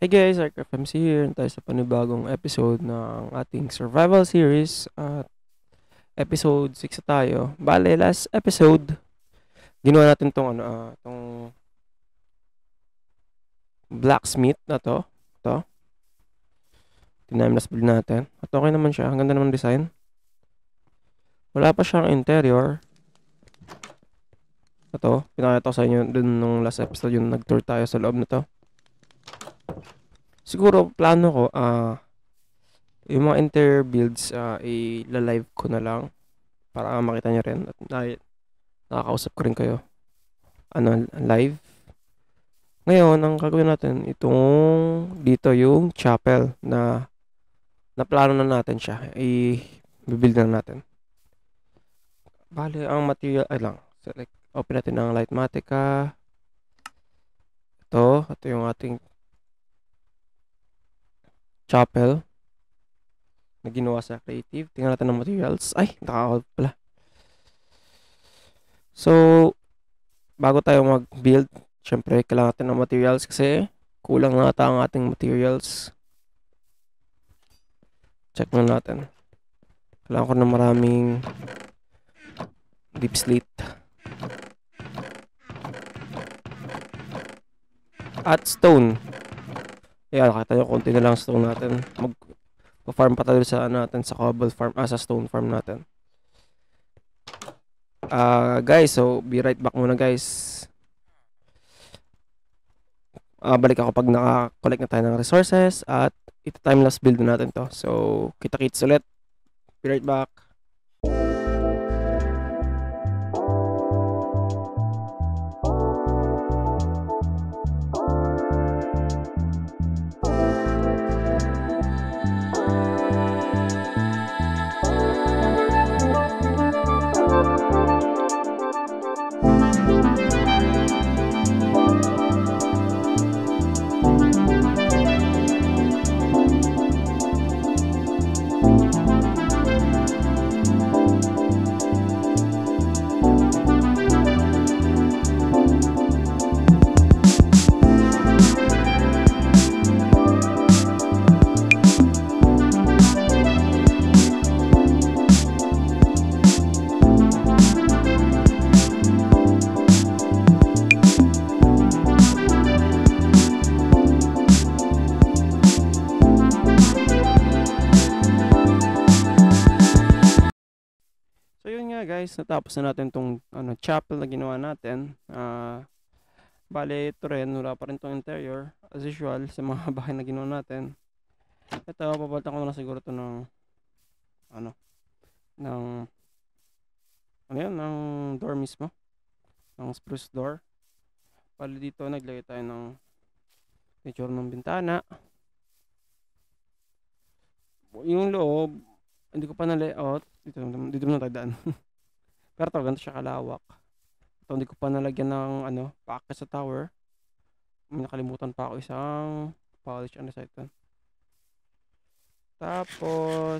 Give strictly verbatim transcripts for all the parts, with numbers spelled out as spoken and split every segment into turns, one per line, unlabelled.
Hey guys, Ark F M C here. Tayo sa panibagong episode ng ating survival series at episode six na tayo. Bale, last episode, ginawa natin tong ano, ah, tong blacksmith na to. To. Tinameless build natin. At okay naman siya. Ang ganda naman ng design. Wala pa siyang interior. Ito, pinakita ko sa inyo dun nung last episode yung nag-tour tayo sa loob na to. Siguro, plano ko, ah, yung mga interior builds, ah, i-live ko na lang para makita niyo rin at na- nakakausap ko rin kayo. Ano, live. Ngayon, ang gagawin natin, itong dito yung chapel na naplano na natin siya. I-build na natin. Bale, ang material, ay lang, select, open natin ang Lightmatica. Ito, ito yung ating chapel na ginawa sa creative. Tingnan natin ng materials. Ay, nakaka pala. So, bago tayo mag-build, syempre, kailangan natin ng materials kasi kulang na ata ang ating materials. Check na natin. Kailangan ko ng maraming deep slate. At stone. Ayan, nakita nyo, konti na lang stone natin. Mag-farm pa tayo sa natin sa cobble farm, ah, sa stone farm natin. Ah, uh, guys, so be right back muna guys. Uh, balik ako pag naka-collect na tayo ng resources at ito timeless build na natin to. So, kita-kits ulit. Be right back. So yun nga guys, natapos na natin tong ano, chapel na ginawa natin. Ah, uh, bale ito rin, wala pa rin tong interior as usual sa mga bahay na ginawa natin. Ito, papalitan ko na siguro to ng ano, ng ano yan, ng door mismo, ng spruce door. Bale dito naglagay tayo ng picture ng bintana. Yung loob, hindi ko pa na-layout. Dito, dito na tayo daan. Pero to, ganito siya kalawak. Ito, hindi ko pa nalagyan ng ano, packet sa tower. May nakalimutan pa ako isang polish ano sa ito. Tapos,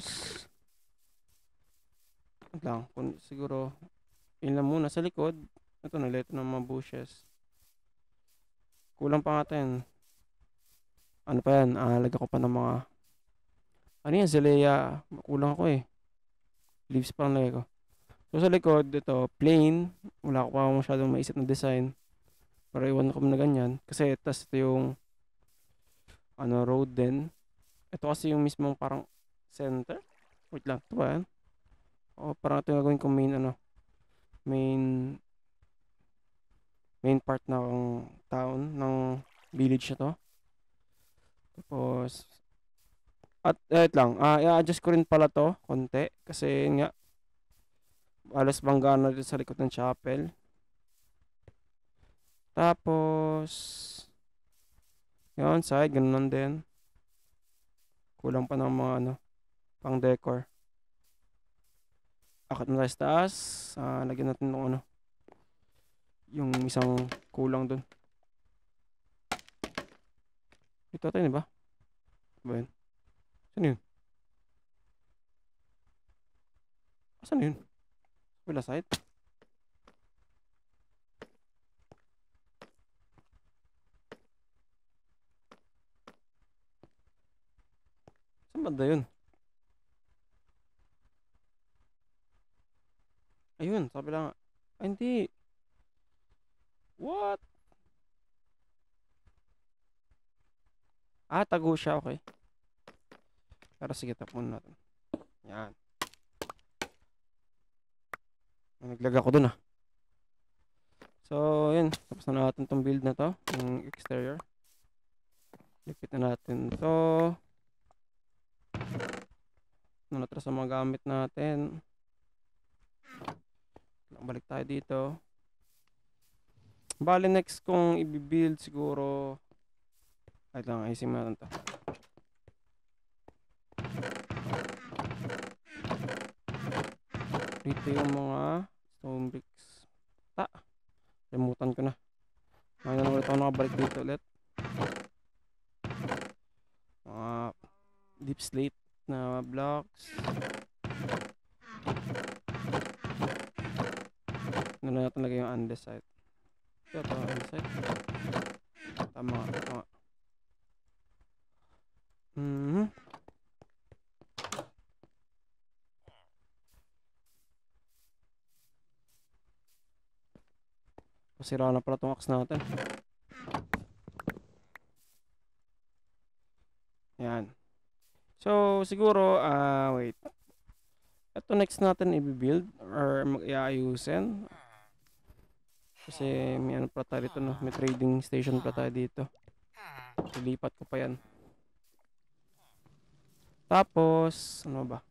lang, kung siguro, yun lang muna sa likod. Ito, naglagay ito ng mga bushes. Kulang pa nga tayo. Ano pa yan? Ah, lagyan ko pa ng mga, ano yan, Zelea. Kulang ako eh. Leaves pa ang lagay ko. So sa likod, ito, plain. Wala ko pa masyadong maisip na design. Pero iwan ko na ganyan. Kasi tas ito yung ano, road din. Ito kasi yung mismong parang center. Wait lang, ito ba yan? O parang ito yung gagawin kong main ano. Main main part ng town, ng village na to. Tapos at eh, wait lang, ah, i-adjust ko rin pala to konti. Kasi nga alas bangga na dito sa likod ng chapel. Tapos yun, side, ganun din. Kulang pa ng mga ano, pang decor. Akit na tayo sa taas. Uh, lagyan natin ng ano, yung isang kulang dun. Ito tayo, diba? Diba yun? Saan yun? Saan yun? Wala side? Saan banda yun? Ayun, sabi lang. Ay, hindi. What? Ah, tago siya, okay. Pero sige, tap muna natin. Yan. Naglag ako dun ah. So, yun. Tapos na natin tong build na to. Yung exterior. Lipit na natin to. Ano na sa mga gamit natin. Balik tayo dito. Bali next kong i-build siguro. Ay lang, ayusin mo natin to. Dito yung mga stone bricks. Ta. Remutan ko na. Ngayon na ulit ako nakabalik dito ulit. Mga deep slate na blocks. Ano na natin lagay yung andesite. Ito, ito, andesite. Tama, tama. Mm-hmm. Pasira na pala itong axe natin. Yan. So, siguro, ah, uh, wait. Ito next natin i-build or mag-iayusin. Kasi may ano pa tayo dito, no? May trading station pa tayo dito. Ilipat ko pa yan. Tapos, ano ba?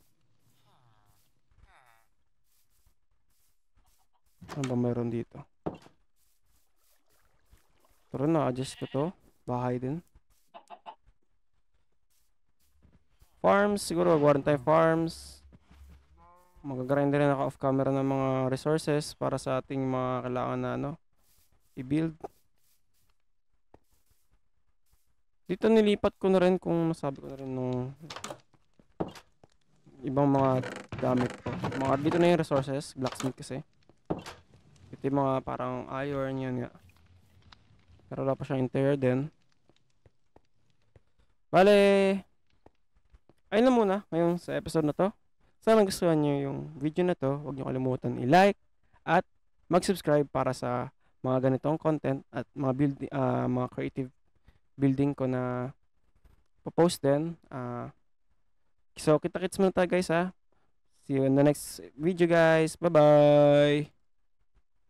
Ano ba mayroon dito? Pero na-adjust ko to. Bahay din. Farms, siguro gawa rin tayo farms. Magagrind rin ako off camera ng mga resources para sa ating mga kailangan na ano, i-build. Dito nilipat ko na rin kung nasabi ko na rin nung ibang mga gamit ko. Mga, dito na yung resources, blacksmith kasi. Ito yung mga parang iron yan nga. Pero wala pa siyang interior din. Bale, ayun na muna ngayong sa episode na to. Sana gustuhan nyo yung video na to. Huwag nyo kalimutan i-like at mag-subscribe para sa mga ganitong content at mga build, uh, mga creative building ko na po-post din. Uh, so, kita-kits muna tayo guys ha. See you in the next video guys. Bye-bye!